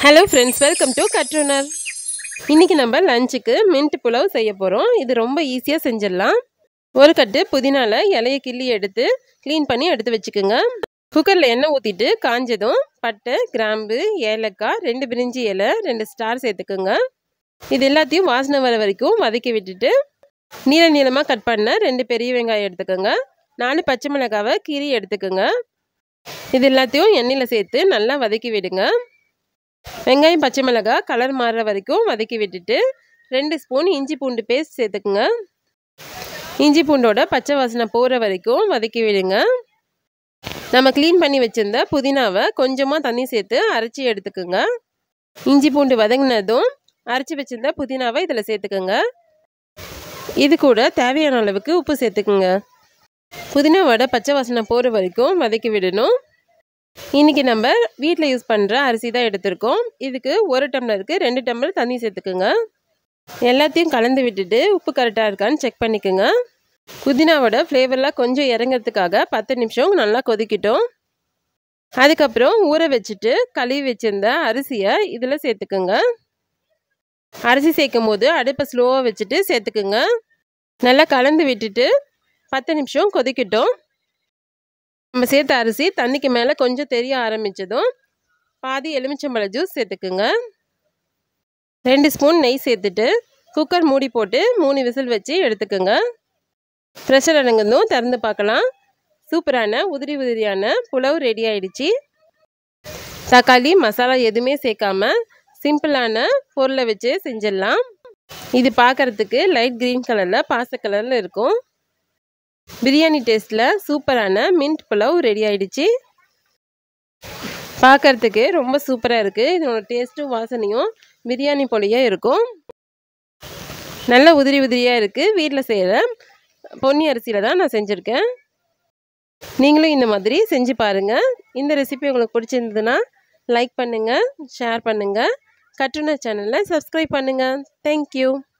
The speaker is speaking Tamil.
Hello friends, welcome to Cardamom. இன்னைக்கு நம்ம லஞ்சுக்கு மின்ட் புலாவ் செய்ய போறோம். இது ரொம்ப ஈஸியா செஞ்சிடலாம். ஒரு கட்டு புதினால இலைய கிள்ளி எடுத்து க்ளீன் பண்ணி எடுத்து வெச்சுக்கோங்க. குக்கர்ல எண்ணெய் ஊத்திட்டு காஞ்சதும் பட்டை, கிராம்பு, ஏலக்காய், 2 பிரிஞ்சி இலை, 2 ஸ்டார் சேர்த்துக்கோங்க. இது எல்லாத்தையும் வாசனை வர வரைக்கும் வதக்கி விட்டுட்டு நீளமா கட் பண்ண 2 பெரிய வெங்காயம் எடுத்துக்கோங்க. 4 பச்சை மிளகாவை கீறி எடுத்துக்கோங்க. இது எல்லாத்தையும் எண்ணெயில சேர்த்து நல்லா வதக்கி விடுங்க. வெங்காயம் பச்சை மிளகாய் கலர் மாறுற வரைக்கும் வதக்கி விட்டுட்டு 2 ஸ்பூன் இஞ்சி பூண்டு பேஸ்ட் சேர்த்துக்குங்க. இஞ்சி பூண்டோட பச்சை வாசனை போகிற வரைக்கும் வதக்கி விடுங்க. நம்ம க்ளீன் பண்ணி வச்சிருந்த புதினாவை கொஞ்சமாக தண்ணி சேர்த்து அரைச்சி எடுத்துக்குங்க. இஞ்சி பூண்டு வதங்கினதும் அரைச்சி வச்சிருந்த புதினாவை இதில் சேர்த்துக்குங்க. இது கூட தேவையான அளவுக்கு உப்பு சேர்த்துக்குங்க. புதினாவோட பச்சை வாசனை போகிற வரைக்கும் வதக்கி விடணும். இன்றைக்கி நம்ம வீட்டில் யூஸ் பண்ணுற அரிசி தான் எடுத்திருக்கோம். இதுக்கு 1 டம்ளருக்கு 2 டம்ளர் தண்ணி சேர்த்துக்குங்க. எல்லாத்தையும் கலந்து விட்டுட்டு உப்பு கரெக்டாக இருக்கான்னு செக் பண்ணிக்கோங்க. புதினாவோட ஃப்ளேவர்லாம் கொஞ்சம் இறங்கிறதுக்காக 10 நிமிஷம் நல்லா கொதிக்கிட்டோம். அதுக்கப்புறம் ஊற வச்சுட்டு கழுவி வச்சிருந்த அரிசியை இதில் சேர்த்துக்குங்க. அரிசி சேர்க்கும் போது அடுப்பை ஸ்லோவாக வச்சுட்டு சேர்த்துக்குங்க. நல்லா கலந்து விட்டுட்டு 10 நிமிஷம் கொதிக்கட்டும். நம்ம சேர்த்த அரிசி தண்ணிக்கு மேலே கொஞ்சம் தெரிய ஆரம்பித்ததும் பாதி எலுமிச்சம்பழ ஜூஸ் சேர்த்துக்குங்க. 2 ஸ்பூன் நெய் சேர்த்துட்டு குக்கர் மூடி போட்டு 3 விசில் வச்சு எடுத்துக்கோங்க. ப்ரெஷர் அடங்குதும் திறந்து பார்க்கலாம். சூப்பரான உதிரியான புலாவ் ரெடி ஆயிடுச்சு. தக்காளி மசாலா எதுவுமே சேர்க்காம சிம்பிளான பொருளை வச்சு செஞ்சிடலாம். இது பார்க்குறதுக்கு லைட் க்ரீன் கலரில் பாச கலரில் இருக்கும். பிரியாணி டேஸ்ட்டில் சூப்பரான மின்ட் புலாவ் ரெடி ஆயிடுச்சு. பார்க்குறதுக்கு ரொம்ப சூப்பராக இருக்குது. இதோட டேஸ்ட்டும் வாசனையும் பிரியாணி போலயே இருக்கும். நல்ல உதிரியாக இருக்குது. வீட்டில் செய்கிற பொன்னி அரிசியில் தான் நான் செஞ்சுருக்கேன். நீங்களும் இந்த மாதிரி செஞ்சு பாருங்கள். இந்த ரெசிபி உங்களுக்கு பிடிச்சிருந்ததுன்னா லைக் பண்ணுங்கள், ஷேர் பண்ணுங்கள், கட்டுன சேனலை சப்ஸ்கிரைப் பண்ணுங்கள். தேங்க்யூ.